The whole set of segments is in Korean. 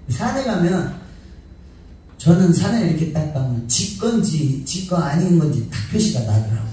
산에 가면, 저는 산에 이렇게 딱 가면 지 건지 지 거 아닌 건지 딱 표시가 나더라고요.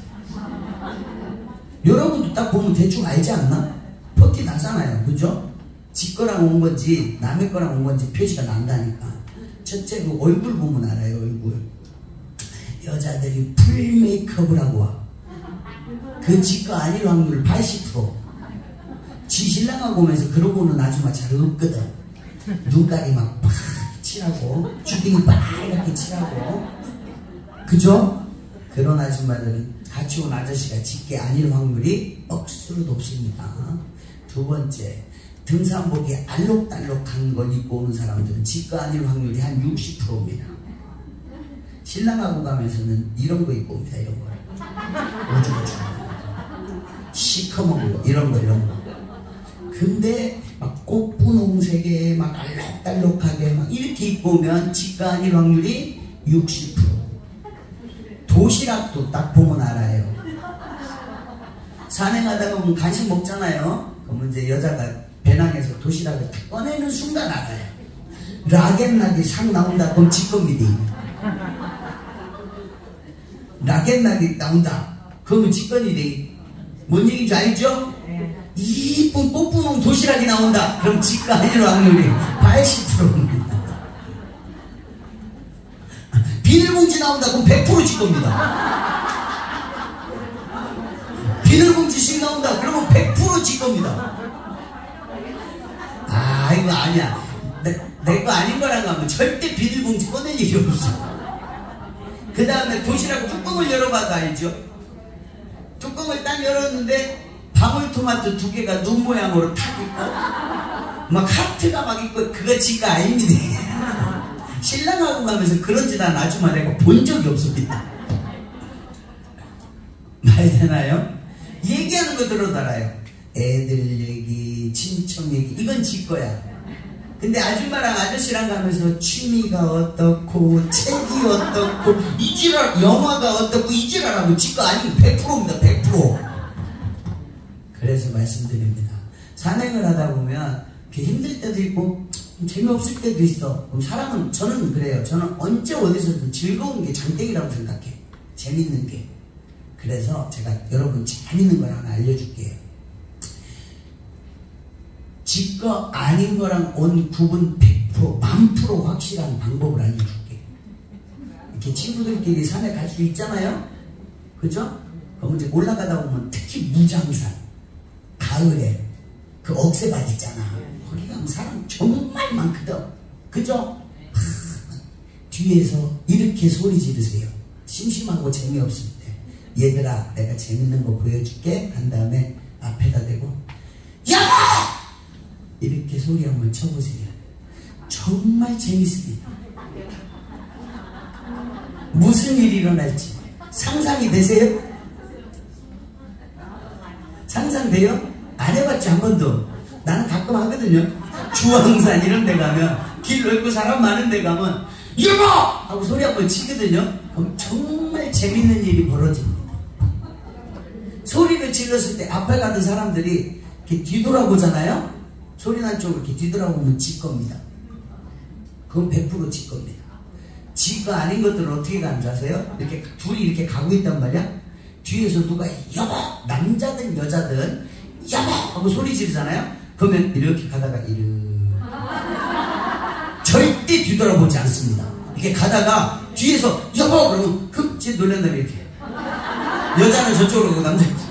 여러분도 딱 보면 대충 알지 않나? 포티 나잖아요. 그죠? 지 거랑 온 건지 남의 거랑 온 건지 표시가 난다니까. 첫째 그 얼굴 보면 알아요. 얼굴. 여자들이 풀 메이크업을 하고 와. 그 지 거 아닐 확률 80%. 지 신랑하고 오면서 그러고는 아줌마 잘 없거든. 눈가리 막 팍 칠하고 주둥이 빨갛게 칠하고. 그죠? 그런 아줌마들은 같이 온 아저씨가 지 게 아닐 확률이 억수로 높습니다. 두 번째, 등산복에 알록달록한 걸 입고 오는 사람들은 지 거 아닐 확률이 한 60%입니다. 신랑하고 가면서는 이런 거 입고 옵니다. 이런 거 오죽오죽 시커먼 거 이런 거. 근데 막 꽃분홍색에 막 알록달록하게 막 이렇게 입고 오면 지 거 아닐 확률이 60%. 도시락도 딱 보면 알아요. 산에 가다가 보면 간식 먹잖아요. 그러면 이제 여자가 배낭에서 도시락을 딱 꺼내는 순간 알아요. 락앤락이 싹 나온다. 그럼 지 겁니다. 락앤락이 나온다. 그러면 지 건이래. 뭔 얘기인지 알죠? 이쁜 꽃분홍 도시락이 나온다. 그럼 지 거 아닐 확률이 80%입니다. 비닐봉지 나온다. 그럼 100% 지 겁니다. 비닐봉지씩 나온다. 그러면 100% 지 겁니다. 아, 이거 아니야. 내 거 아닌 거라고 하면 절대 비닐봉지 꺼낼 일이 없어. 그 다음에 도시락 뚜껑을 열어봐도 알죠? 뚜껑을 딱 열었는데 방울토마토 2개가 눈 모양으로 탁 있고 막 하트가 막 있고 그거 지 거 아닙니다. 신랑하고 가면서 그런 짓 한 아줌마 내가 본 적이 없습니다. 말 되나요? 얘기하는 거 들어도 알아요. 애들 얘기, 친척 얘기, 이건 지 거야. 근데 아줌마랑 아저씨랑 가면서 취미가 어떻고, 책이 어떻고, 이지랄, 영화가 어떻고, 이지랄하고 지 거 아니면 100%입니다. 100%. 그래서 말씀드립니다. 산행을 하다 보면 힘들 때도 있고 재미없을 때도 있어. 그럼 사람은, 저는 그래요. 저는 언제 어디서든 즐거운 게 장땡이라고 생각해. 재밌는 게. 그래서 제가 여러분 재밌는 걸 하나 알려줄게요. 지 거 아닌 거랑 온 구분 100%, 1000% 확실한 방법을 알려줄게. 이렇게 친구들끼리 산에 갈 수 있잖아요? 그죠? 그럼 이제 올라가다 보면 특히 무장산, 가을에 그 억새밭 있잖아. 거기 가면 사람 정말 많거든. 그죠? 뒤에서 이렇게 소리 지르세요. 심심하고 재미없을 때. 얘들아, 내가 재밌는 거 보여줄게. 한 다음에 앞에다 대고 여보! 이렇게 소리 한번 쳐보세요. 정말 재밌습니다. 무슨 일이 일어날지 상상이 되세요? 상상돼요? 안 해봤지 한 번도. 나는 가끔 하거든요. 주황산 이런 데 가면, 길 넓고 사람 많은 데 가면 여보! 하고 소리 한번 치거든요. 그럼 정말 재밌는 일이 벌어집니다. 소리를 질렀을 때 앞에 가던 사람들이 이렇게 뒤돌아보잖아요. 소리 난 쪽으로 이렇게 뒤돌아보면 지 겁니다. 그건 100% 지 겁니다. 지 거 아닌 것들은 어떻게 가는 줄 아세요? 이렇게 둘이 이렇게 가고 있단 말이야. 뒤에서 누가 여보! 남자든 여자든 여보! 하고 소리 지르잖아요. 그러면 이렇게 가다가 절대 뒤돌아보지 않습니다. 이렇게 가다가 뒤에서 여보! 그러면 흠칫 놀란 다음에 이렇게. 여자는 저쪽으로 가고 남자는